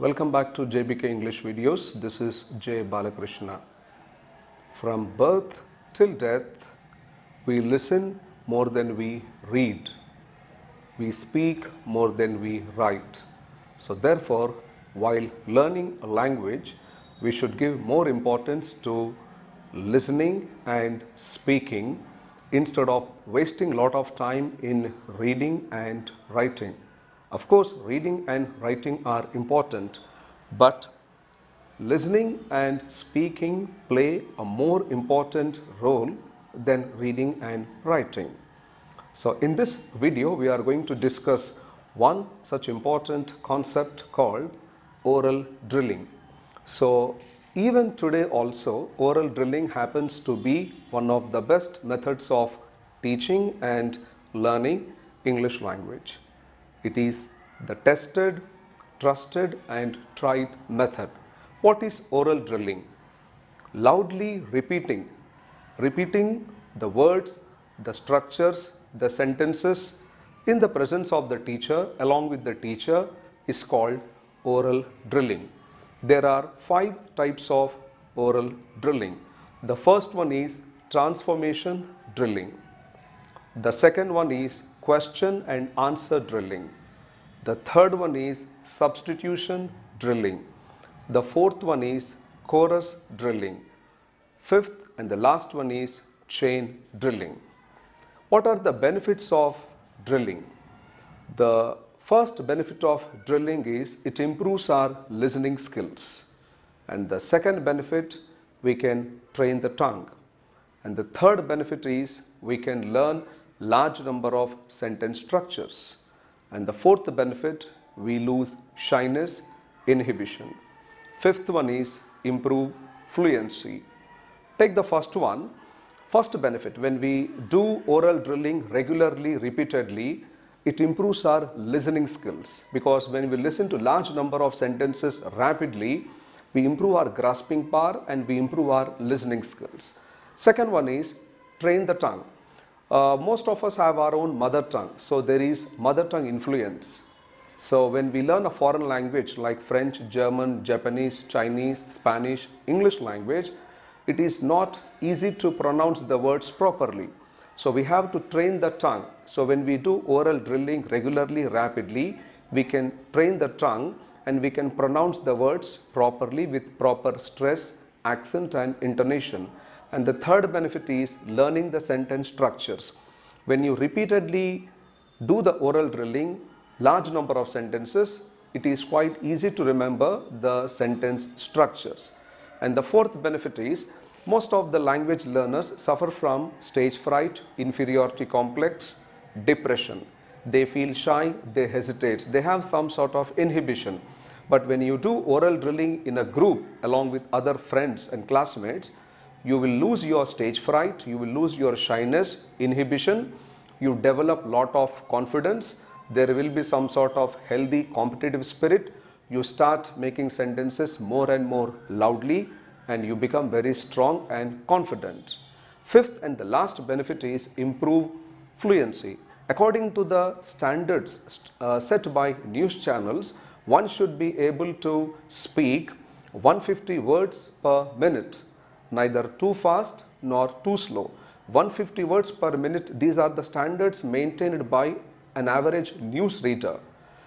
Welcome back to JBK English videos. This is J.BALAKRISHNA. From birth till death, we listen more than we read. We speak more than we write. So therefore, while learning a language, we should give more importance to listening and speaking instead of wasting a lot of time in reading and writing. Of course, reading and writing are important, but listening and speaking play a more important role than reading and writing. So in this video, we are going to discuss one such important concept called oral drilling. So even today also, oral drilling happens to be one of the best methods of teaching and learning English language. It is the tested, trusted and tried method. What is oral drilling? Loudly repeating the words, the structures, the sentences in the presence of the teacher along with the teacher is called oral drilling. There are 5 types of oral drilling. The first one is transformation drilling. The second one is question and answer drilling. The third one is substitution drilling. The fourth one is chorus drilling. Fifth and the last one is chain drilling. What are the benefits of drilling? The first benefit of drilling is it improves our listening skills. And the second benefit, we can train the tongue. And the third benefit is we can learn large number of sentence structures. And the fourth benefit, we lose shyness, inhibition. Fifth one is improve fluency. Take the first one. First benefit, when we do oral drilling regularly, repeatedly, it improves our listening skills, because when we listen to large number of sentences rapidly, we improve our grasping power and we improve our listening skills. Second one is train the tongue. Most of us have our own mother tongue, so there is mother tongue influence. So when we learn a foreign language like French, German, Japanese, Chinese, Spanish, English language, it is not easy to pronounce the words properly. So we have to train the tongue. So when we do oral drilling regularly, rapidly, we can train the tongue and we can pronounce the words properly with proper stress, accent and intonation. And the third benefit is learning the sentence structures. When you repeatedly do the oral drilling, large number of sentences, it is quite easy to remember the sentence structures. And the fourth benefit is most of the language learners suffer from stage fright, inferiority complex, depression. They feel shy, they hesitate, they have some sort of inhibition. But when you do oral drilling in a group along with other friends and classmates, you will lose your stage fright, you will lose your shyness, inhibition, you develop lot of confidence, there will be some sort of healthy competitive spirit, you start making sentences more and more loudly and you become very strong and confident. Fifth and the last benefit is improve fluency. According to the standards set by news channels, one should be able to speak 150 words per minute. Neither too fast nor too slow. 150 words per minute, these are the standards maintained by an average news reader.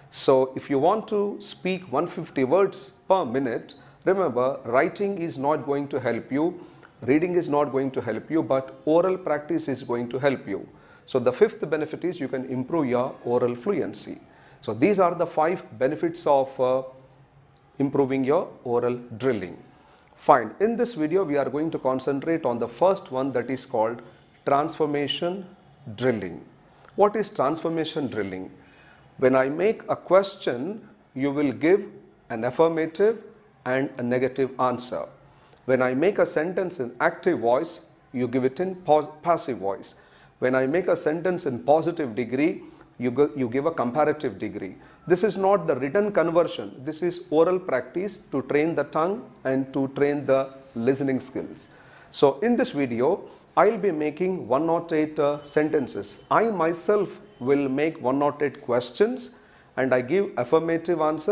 So if you want to speak 150 words per minute, remember, writing is not going to help you, reading is not going to help you, but oral practice is going to help you. So the fifth benefit is you can improve your oral fluency. So these are the 5 benefits of improving your oral drilling. Fine. In this video, we are going to concentrate on the first one, that is called transformation drilling. What is transformation drilling? When I make a question, you will give an affirmative and a negative answer. When I make a sentence in active voice, you give it in passive voice. When I make a sentence in positive degree, you give a comparative degree. This is not the written conversion. This is oral practice to train the tongue and to train the listening skills. So in this video, I'll be making 108 sentences. I myself will make 108 questions and I give affirmative answers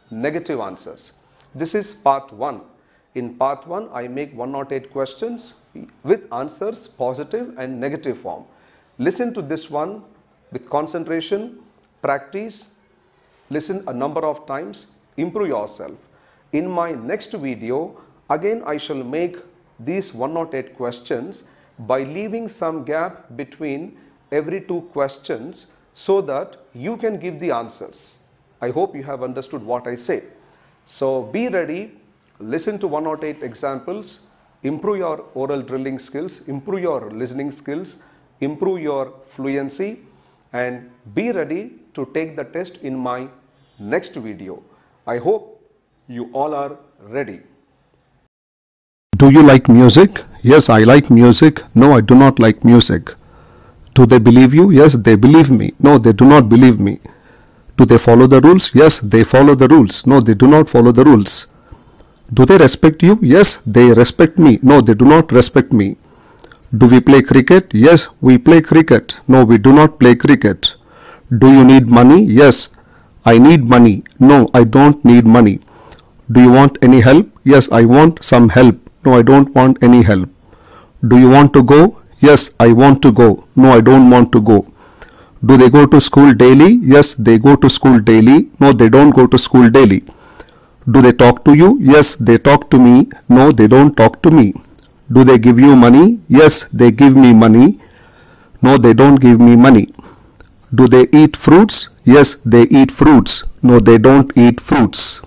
negative answers. This is part 1. In part 1, I make 108 questions with answers positive and negative form. Listen to this one with concentration, practice, listen a number of times, improve yourself. In my next video, again I shall make these 108 questions by leaving some gap between every 2 questions so that you can give the answers. I hope you have understood what I say. So be ready, listen to 108 examples, improve your oral drilling skills, improve your listening skills, improve your fluency, and be ready to take the test in my next video. I hope you all are ready. Do you like music? Yes, I like music. No, I do not like music. Do they believe you? Yes, they believe me. No, they do not believe me. Do they follow the rules? Yes, they follow the rules. No, they do not follow the rules. Do they respect you? Yes, they respect me. No, they do not respect me. Do we play cricket? Yes, we play cricket. No, we do not play cricket. Do you need money? Yes, I need money. No, I don't need money. Do you want any help? Yes, I want some help. No, I don't want any help. Do you want to go? Yes, I want to go. No, I don't want to go. Do they go to school daily? Yes, they go to school daily. No, they don't go to school daily. Do they talk to you? Yes, they talk to me. No, they don't talk to me. Do they give you money? Yes, they give me money. No, they don't give me money. Do they eat fruits? Yes, they eat fruits. No, they don't eat fruits.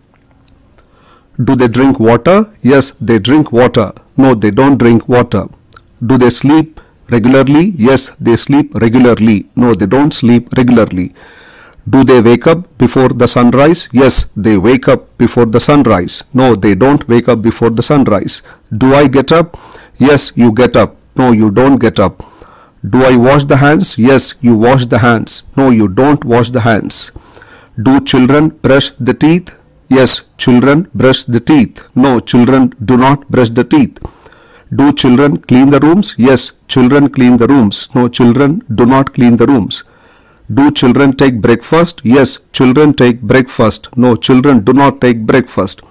Do they drink water? Yes, they drink water. No, they don't drink water. Do they sleep regularly? Yes, they sleep regularly. No, they don't sleep regularly. Do they wake up before the sunrise? Yes, they wake up before the sunrise. No, they don't wake up before the sunrise. Do I get up? Yes, you get up. No, you don't get up. Do I wash the hands? Yes, you wash the hands. No, you don't wash the hands. Do children brush the teeth? Yes, children brush the teeth. No, children do not brush the teeth. Do children clean the rooms? Yes, children clean the rooms. No, children do not clean the rooms. Do children take breakfast? Yes, children take breakfast. No, children do not take breakfast.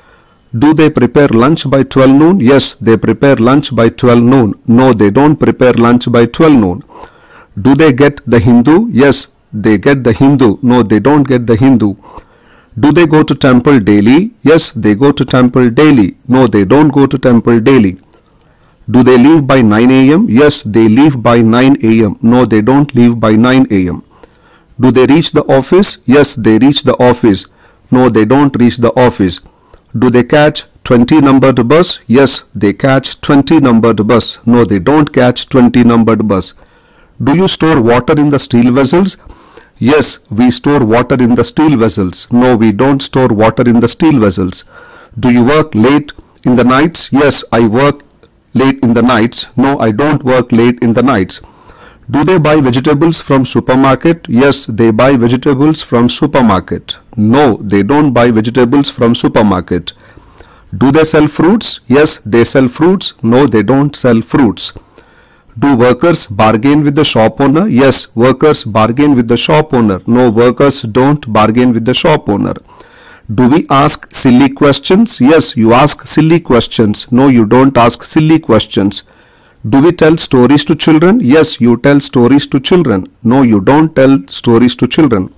Do they prepare lunch by 12 noon? Yes, they prepare lunch by 12 noon. No, they don't prepare lunch by 12 noon. Do they get the Hindu? Yes, they get the Hindu. No, they don't get the Hindu. Do they go to temple daily? Yes, they go to temple daily. No, they don't go to temple daily. Do they leave by 9 a.m.? Yes, they leave by 9 a.m. No, they don't leave by 9 a.m. Do they reach the office? Yes, they reach the office. No, they don't reach the office. Do they catch 20 numbered bus? Yes, they catch 20 numbered bus. No, they don't catch 20 numbered bus. Do you store water in the steel vessels? Yes, we store water in the steel vessels. No, we don't store water in the steel vessels. Do you work late in the nights? Yes, I work late in the nights. No, I don't work late in the nights. Do they buy vegetables from supermarket? Yes, they buy vegetables from supermarket. No, they don't buy vegetables from supermarket. Do they sell fruits? Yes, they sell fruits. No, they don't sell fruits. Do workers bargain with the shop owner? Yes, workers bargain with the shop owner. No, workers don't bargain with the shop owner. Do we ask silly questions? Yes, you ask silly questions. No, you don't ask silly questions. Do we tell stories to children? Yes, you tell stories to children. No, you don't tell stories to children.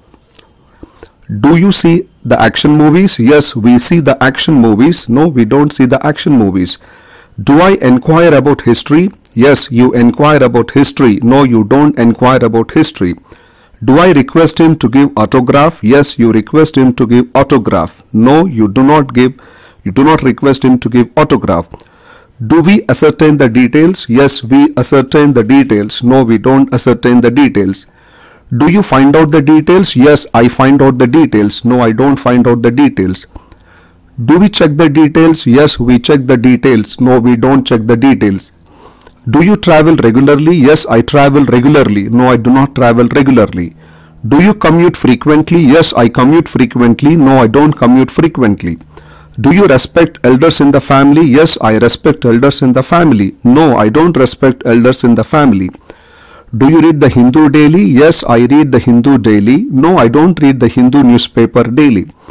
Do you see the action movies? Yes, we see the action movies. No, we don't see the action movies. Do I inquire about history? Yes, you inquire about history. No, you don't inquire about history. Do I request him to give autograph? Yes, you request him to give autograph. No, you do not request him to give autograph. Do we ascertain the details? Yes, we ascertain the details. No, we don't ascertain the details. Do you find out the details? Yes, I find out the details. No, I don't find out the details. Do we check the details? Yes, we check the details. No, we don't check the details. Do you travel regularly? Yes, I travel regularly. No, I do not travel regularly. Do you commute frequently? Yes, I commute frequently. No, I don't commute frequently. Do you respect elders in the family? Yes, I respect elders in the family. No, I don't respect elders in the family. Do you read the Hindu daily? Yes, I read the Hindu daily. No, I don't read the Hindu newspaper daily.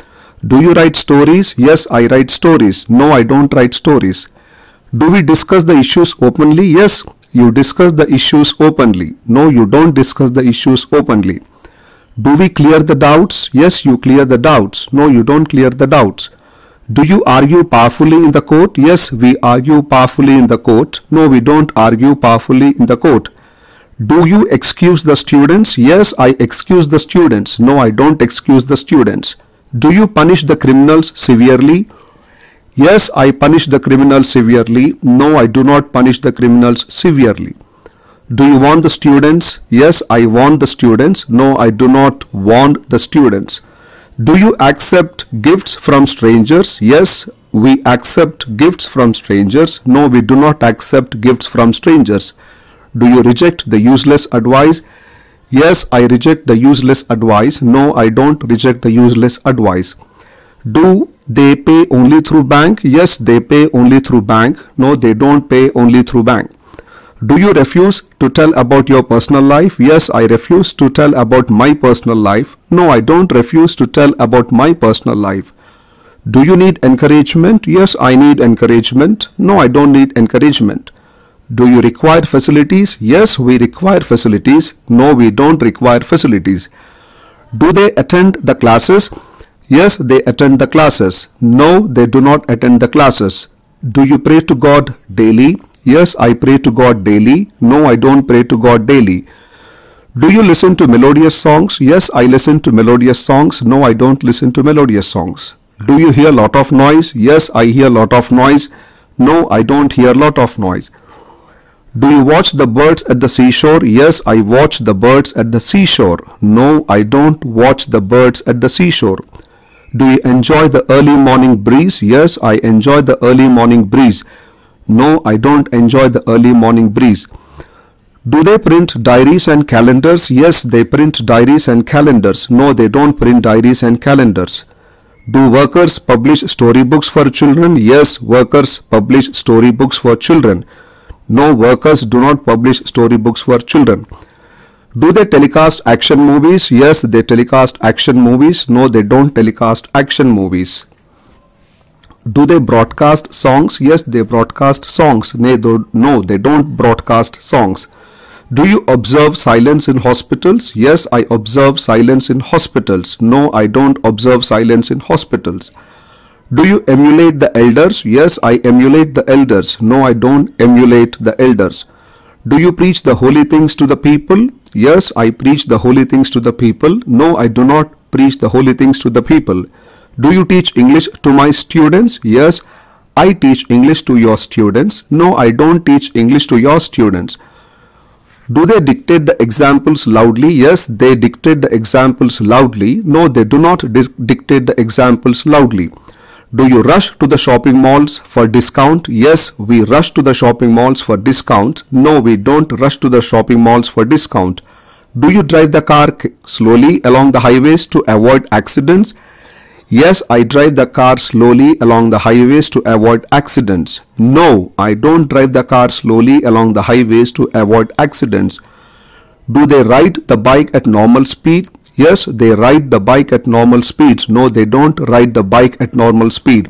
Do you write stories? Yes, I write stories. No, I don't write stories. Do we discuss the issues openly? Yes, you discuss the issues openly. No, you don't discuss the issues openly. Do we clear the doubts? Yes, you clear the doubts. No, you don't clear the doubts. Do you argue powerfully in the court? Yes, we argue powerfully in the court. No, we don't argue powerfully in the court. Do you excuse the students? Yes, I excuse the students. No, I don't excuse the students. Do you punish the criminals severely? Yes, I punish the criminals severely. No, I do not punish the criminals severely. Do you warn the students? Yes, I warn the students. No, I do not warn the students. Do you accept gifts from strangers? Yes, we accept gifts from strangers. No, we do not accept gifts from strangers. Do you reject the useless advice? Yes, I reject the useless advice. No, I don't reject the useless advice. Do they pay only through bank? Yes, they pay only through bank. No, they don't pay only through bank. Do you refuse to tell about your personal life? Yes, I refuse to tell about my personal life. No, I don't refuse to tell about my personal life. Do you need encouragement? Yes, I need encouragement. No, I don't need encouragement. Do you require facilities? Yes, we require facilities. No, we don't require facilities. Do they attend the classes? Yes, they attend the classes. No, they do not attend the classes. Do you pray to God daily? Yes, I pray to God daily. No, I don't pray to God daily. Do you listen to melodious songs? Yes, I listen to melodious songs. No, I don't listen to melodious songs. Do you hear lot of noise? Yes, I hear lot of noise. No, I don't hear lot of noise. Do you watch the birds at the seashore? Yes, I watch the birds at the seashore. No, I don't watch the birds at the seashore. Do you enjoy the early morning breeze? Yes, I enjoy the early morning breeze. No, I don't enjoy the early morning breeze. Do they print diaries and calendars? Yes, they print diaries and calendars. No, they don't print diaries and calendars. Do workers publish storybooks for children? Yes, workers publish storybooks for children. No, workers do not publish storybooks for children. Do they telecast action movies? Yes, they telecast action movies. No, they don't telecast action movies. Do they broadcast songs? Yes, they broadcast songs. No, they don't broadcast songs. Do you observe silence in hospitals? Yes, I observe silence in hospitals. No, I don't observe silence in hospitals. Do you emulate the elders? Yes, I emulate the elders. No, I don't emulate the elders. Do you preach the holy things to the people? Yes, I preach the holy things to the people. No, I do not preach the holy things to the people. Do you teach English to my students? Yes, I teach English to your students. No, I don't teach English to your students. Do they dictate the examples loudly? Yes, they dictate the examples loudly. No, they do not dictate the examples loudly. Do you rush to the shopping malls for discount? Yes, we rush to the shopping malls for discount. No, we don't rush to the shopping malls for discount. Do you drive the car slowly along the highways to avoid accidents? Yes, I drive the car slowly along the highways to avoid accidents. No, I don't drive the car slowly along the highways to avoid accidents. Do they ride the bike at normal speed? Yes, they ride the bike at normal speeds. No, they don't ride the bike at normal speed.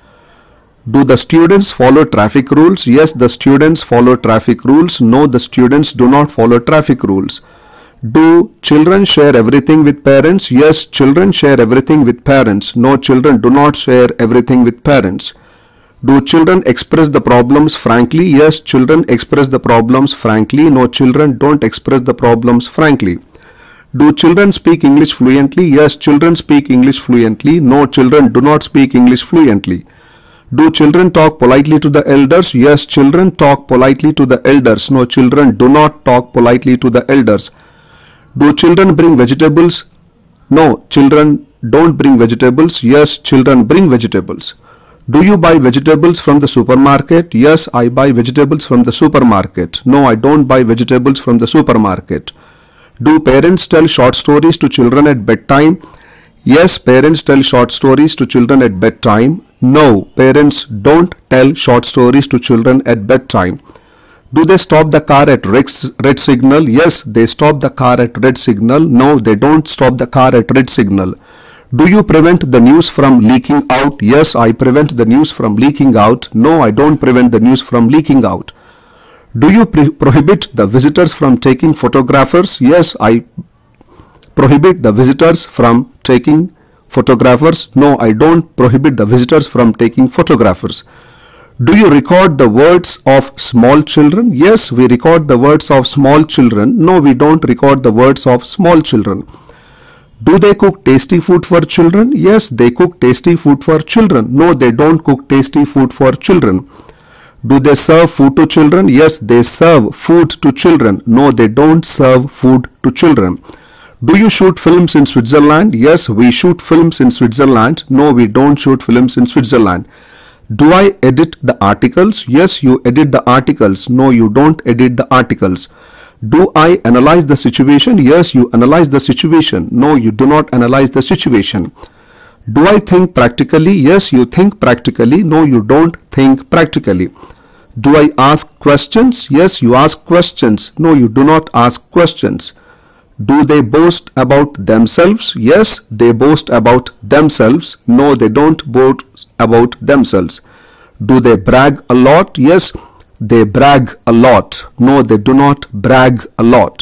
Do the students follow traffic rules? Yes, the students follow traffic rules. No, the students do not follow traffic rules. Do children share everything with parents? Yes, children share everything with parents. No, children do not share everything with parents. Do children express the problems frankly? Yes, children express the problems frankly. No, children don't express the problems frankly. Do children speak English fluently? Yes, children speak English fluently. No, children do not speak English fluently. Do children talk politely to the elders? Yes, children talk politely to the elders. No, children do not talk politely to the elders. Do children bring vegetables? No, children don't bring vegetables. Yes, children bring vegetables. Do you buy vegetables from the supermarket? Yes, I buy vegetables from the supermarket. No, I don't buy vegetables from the supermarket. Do parents tell short stories to children at bedtime? Yes, parents tell short stories to children at bedtime. No, parents don't tell short stories to children at bedtime. Do they stop the car at red signal? Yes, they stop the car at red signal. No, they don't stop the car at red signal. Do you prevent the news from leaking out? Yes, I prevent the news from leaking out. No, I don't prevent the news from leaking out. Do you prohibit the visitors from taking photographers? Yes, I prohibit the visitors from taking photographers. No, I don't prohibit the visitors from taking photographers. Do you record the words of small children? Yes, we record the words of small children. No, we don't record the words of small children. Do they cook tasty food for children? Yes, they cook tasty food for children. No, they don't cook tasty food for children. Do they serve food to children? Yes, they serve food to children. No, they don't serve food to children. Do you shoot films in Switzerland? Yes, we shoot films in Switzerland. No, we don't shoot films in Switzerland. Do I edit the articles? Yes, you edit the articles. No, you don't edit the articles. Do I analyze the situation? Yes, you analyze the situation. No, you do not analyze the situation. Do I think practically? Yes, you think practically. No, you don't think practically. Do I ask questions? Yes, you ask questions. No, you do not ask questions. Do they boast about themselves? Yes, they boast about themselves. No, they don't boast about themselves. Do they brag a lot? Yes, they brag a lot. No, they do not brag a lot.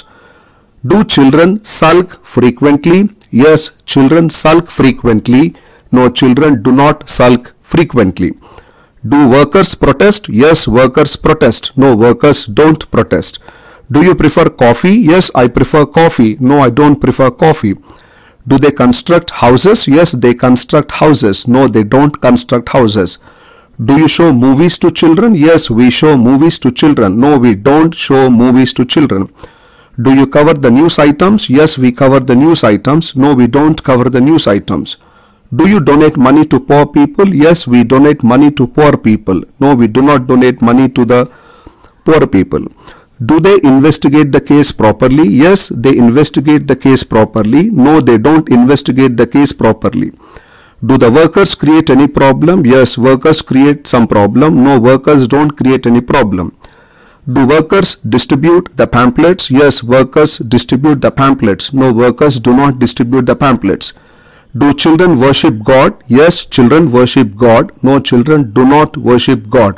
Do children sulk frequently? Yes, children sulk frequently. No, children do not sulk frequently. Do workers protest? Yes, workers protest. No, workers don't protest. Do you prefer coffee? Yes, I prefer coffee. No, I don't prefer coffee. Do they construct houses? Yes, they construct houses. No, they don't construct houses. Do you show movies to children? Yes, we show movies to children. No, we don't show movies to children. Do you cover the news items? Yes, we cover the news items. No, we don't cover the news items. Do you donate money to poor people? Yes, we donate money to poor people. No, we do not donate money to the poor people. Do they investigate the case properly? Yes, they investigate the case properly. No, they don't investigate the case properly. Do the workers create any problem? Yes, workers create some problem. No, workers don't create any problem. Do workers distribute the pamphlets? Yes, workers distribute the pamphlets. No, workers do not distribute the pamphlets. Do children worship God? Yes, children worship God. No, children do not worship God.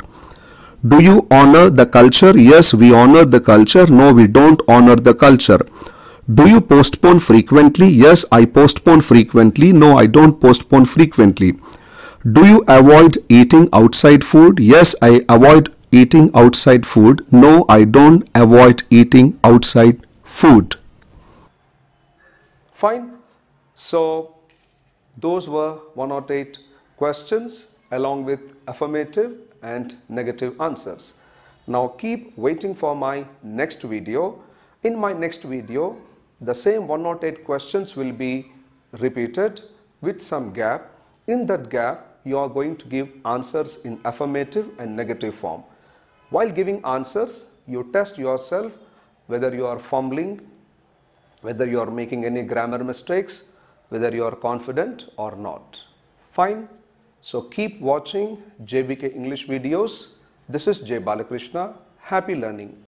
Do you honor the culture? Yes, we honor the culture. No, we don't honor the culture. Do you postpone frequently? Yes, I postpone frequently. No, I don't postpone frequently. Do you avoid eating outside food? Yes, I avoid eating outside food. No, I don't avoid eating outside food. Fine. So, those were 108 questions along with affirmative and negative answers. Now keep waiting for my next video. In my next video, the same 108 questions will be repeated with some gap. In that gap, you are going to give answers in affirmative and negative form. While giving answers, you test yourself whether you are fumbling, whether you are making any grammar mistakes, whether you are confident or not. Fine. So keep watching JBK English videos. This is J. Balakrishna. Happy learning.